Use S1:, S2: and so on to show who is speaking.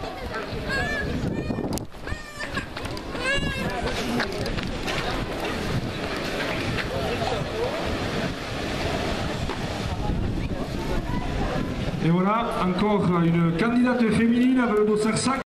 S1: Et voilà, encore une candidate féminine avec le dossard sac.